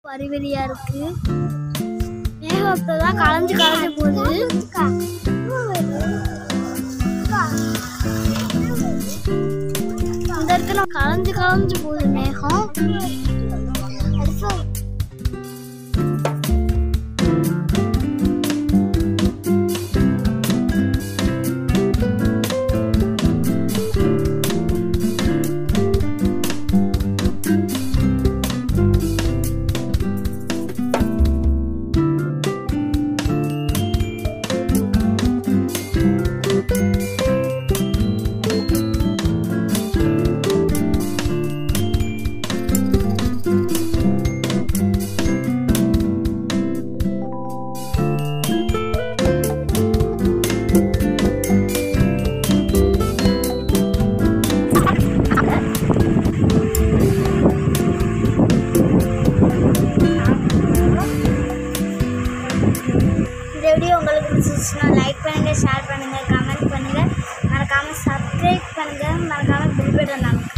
அறிவெளியா இருக்கு. மேகம் இப்பதான் கலைஞ்சு போகுது. இந்த இடத்துல கலைஞ்சு போகுது மேகம். வீடியோ உங்களுக்கு பிடிச்சிருச்சுன்னா லைக் பண்ணுங்கள், ஷேர் பண்ணுங்கள், கமெண்ட் பண்ணுங்கள், மறக்காமல் சப்ஸ்கிரைப் பண்ணுங்கள், மறக்காமல் பெல் பட்டன்